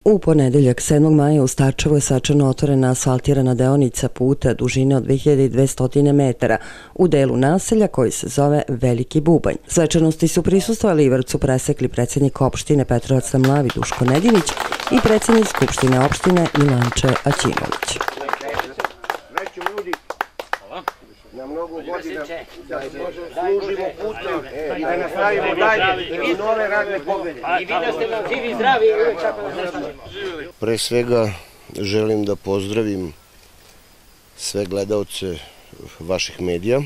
U ponedeljak 7. maja u Starčevu je svečano otvorena asfaltirana deonica puta dužine od 2200 metara u delu naselja koji se zove Veliki Bubanj. Svečanosti su prisustvovali i vrpcu presekli predsjednik opštine Petrovac na Mlavi Duško Nedinić i predsjednik Skupštine opštine Milanče Aćimović. Na mnogo godina da služimo putem i da nastavimo dalje i nove radne pobjede. I vi da ste nam živi, zdravi i uvijek tako da nastavimo. Pre svega želim da pozdravim sve gledalce vaših medija.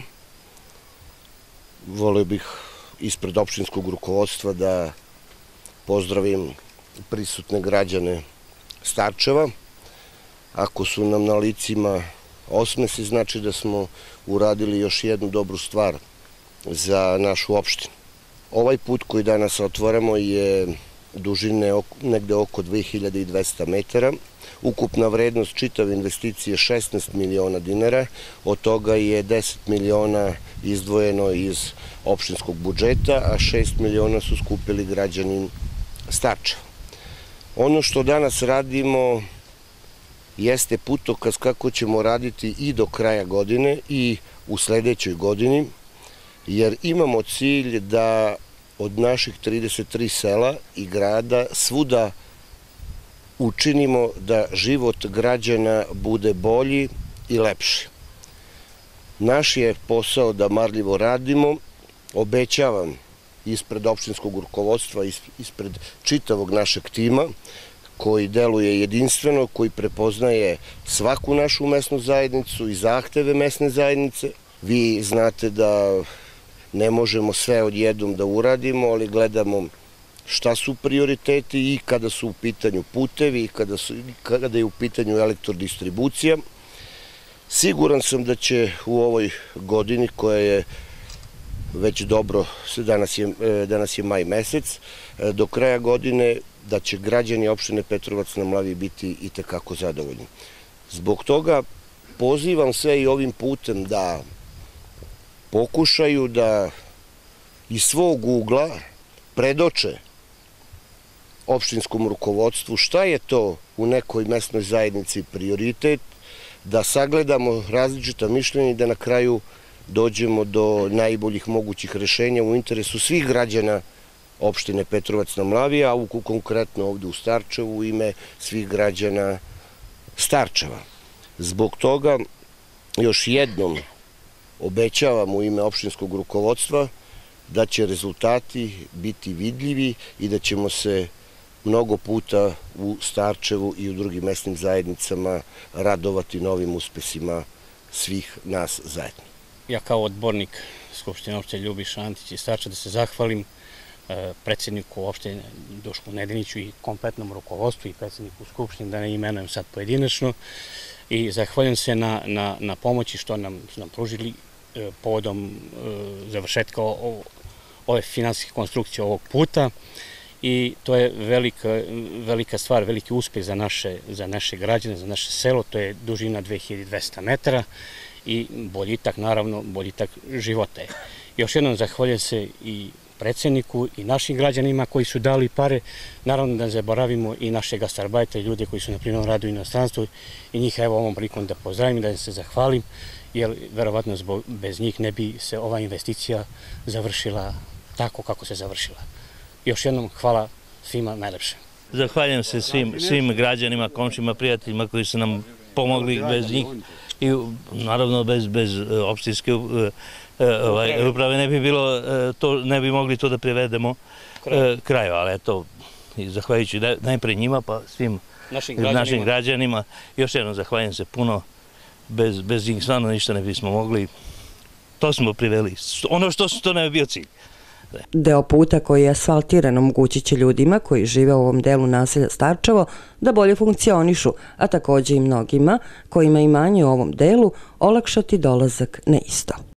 Voleo bih ispred opštinskog rukovodstva da pozdravim prisutne građane Starčeva. Ako su nam na licima osmesi, znači da smo uradili još jednu dobru stvar za našu opštinu. Ovaj put koji danas otvaramo je dužine negde oko 2200 metara. Ukupna vrednost čitave investicije je 16 miliona dinara, od toga je 10 miliona izdvojeno iz opštinskog budžeta, a 6 miliona su skupili građani Starčeva. Ono što danas radimo jeste putokaz kako ćemo raditi i do kraja godine i u sledećoj godini, jer imamo cilj da od naših 33 sela i grada svuda učinimo da život građana bude bolji i lepši. Naš je posao da marljivo radimo, obećavam ispred opštinskog rukovodstva, ispred čitavog našeg tima, koji deluje jedinstveno, koji prepoznaje svaku našu mesnu zajednicu i zahteve mesne zajednice. Vi znate da ne možemo sve odjednom da uradimo, ali gledamo šta su prioriteti i kada su u pitanju putevi i kada je u pitanju elektrodistribucija. Siguran sam da će u ovoj godini, koja je već dobro, danas je maj mesec, do kraja godine da će građani opštine Petrovac na Mlavi biti i tekako zadovoljni. Zbog toga pozivam sve i ovim putem da pokušaju da iz svog ugla predoče opštinskom rukovodstvu šta je to u nekoj mesnoj zajednici prioritet, da sagledamo različita mišljenja i da na kraju dođemo do najboljih mogućih rešenja u interesu svih građana opštine Petrovac na Mlavi, a konkretno ovde u Starčevu u ime svih građana Starčeva. Zbog toga još jednom obećavam u ime opštinskog rukovodstva da će rezultati biti vidljivi i da ćemo se mnogo puta u Starčevu i u drugim mesnim zajednicama radovati novim uspesima svih nas zajedno. Ja kao odbornik Skupštine opštine Ljubiša Antić iz Starčeva da se zahvalim predsjedniku opštine Dušku Nediniću i kompletnom rukovodstvu i predsjedniku Skupštine, da ne imenujem sad pojedinačno, i zahvaljujem se na pomoći što su nam pružili povodom završetka ove finansijske konstrukcije ovog puta, i to je velika stvar, veliki uspeh za naše građane, za naše selo. To je dužina 2200 metara i boljitak, naravno, boljitak života je. Još jednom zahvaljujem se i predsjedniku i našim građanima koji su dali pare. Naravno da ne zaboravimo i naše gastarbajte, ljude koji su na primjer radu u inostranstvu, i njih evo ovom prilikom da pozdravim i da im se zahvalim, jer verovatno bez njih ne bi se ova investicija završila tako kako se završila. Još jednom hvala svima najlepše. Zahvaljujem se svim građanima, komšima, prijateljima koji su nam pomogli. Bez njih i naravno bez opštinske uprave ne bi mogli to da privedemo kraju, ali eto, zahvaljujući najpre njima pa svim našim građanima. Još jednom zahvaljujem se puno, bez njih stvarno ništa ne bismo mogli. To smo priveli, ono što to ne bi bio cilj. Deo puta koji je asfaltiran omogućit će ljudima koji žive u ovom delu naselja Starčevo da bolje funkcionišu, a takođe i mnogima kojima imanje u ovom delu olakšati dolazak na isto.